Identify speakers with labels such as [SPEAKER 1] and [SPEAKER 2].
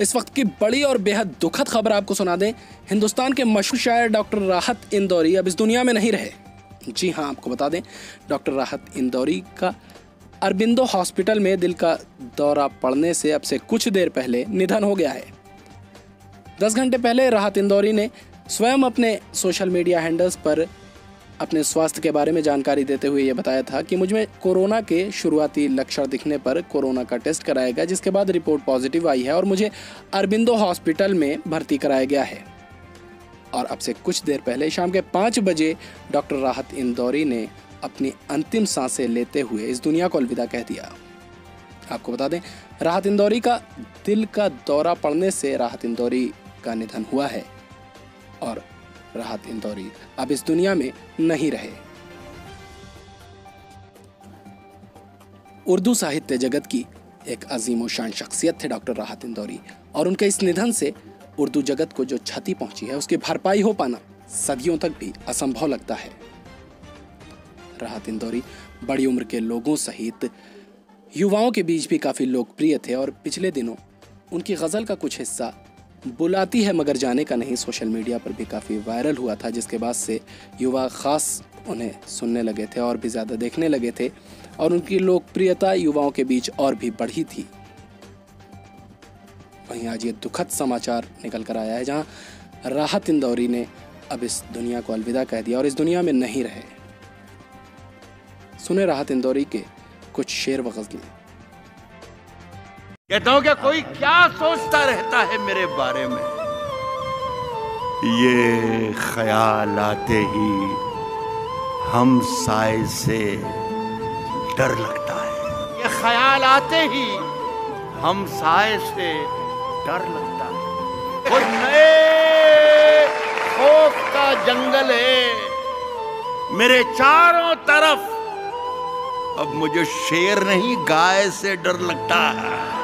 [SPEAKER 1] इस वक्त की बड़ी और बेहद दुखद खबर आपको सुना दें। हिंदुस्तान के मशहूर शायर डॉक्टर राहत इंदौरी अब इस दुनिया में नहीं रहे। जी हाँ, आपको बता दें, डॉक्टर राहत इंदौरी का अरबिंदो हॉस्पिटल में दिल का दौरा पड़ने से अब से कुछ देर पहले निधन हो गया है। 10 घंटे पहले राहत इंदौरी ने स्वयं अपने सोशल मीडिया हैंडल्स पर अपने स्वास्थ्य के बारे में जानकारी देते हुए ये बताया था कि मुझ में कोरोना के शुरुआती लक्षण दिखने पर कोरोना का टेस्ट कराया गया, जिसके बाद रिपोर्ट पॉजिटिव आई है और मुझे अरबिंदो हॉस्पिटल में भर्ती कराया गया है। और अब से कुछ देर पहले शाम के 5 बजे डॉक्टर राहत इंदौरी ने अपनी अंतिम सांसें लेते हुए इस दुनिया को अलविदा कह दिया। आपको बता दें, राहत इंदौरी का दिल का दौरा पड़ने से राहत इंदौरी का निधन हुआ है और राहत इंदौरी अब इस दुनिया में नहीं रहे। उर्दू साहित्य जगत की एक अजीम शान शख्सियत थे डॉक्टर राहत इंदौरी, और उनके इस निधन से उर्दू जगत को जो क्षति पहुंची है उसकी भरपाई हो पाना सदियों तक भी असंभव लगता है। राहत इंदौरी बड़ी उम्र के लोगों सहित युवाओं के बीच भी काफी लोकप्रिय थे और पिछले दिनों उनकी गजल का कुछ हिस्सा बुलाती है मगर जाने का नहीं सोशल मीडिया पर भी काफ़ी वायरल हुआ था, जिसके बाद से युवा खास उन्हें सुनने लगे थे और भी ज़्यादा देखने लगे थे और उनकी लोकप्रियता युवाओं के बीच और भी बढ़ी थी। वहीं आज ये दुखद समाचार निकल कर आया है जहां राहत इंदौरी ने अब इस दुनिया को अलविदा कह दिया और इस दुनिया में नहीं रहे। सुने राहत इंदौरी के कुछ शेर व गज़लें।
[SPEAKER 2] कहता हूं क्या कोई क्या सोचता रहता है मेरे बारे में, ये ख्याल आते ही हम साए से डर लगता है, ये ख्याल आते ही हम साए से डर लगता है। और नए खौफ का जंगल है मेरे चारों तरफ, अब मुझे शेर नहीं गाय से डर लगता है।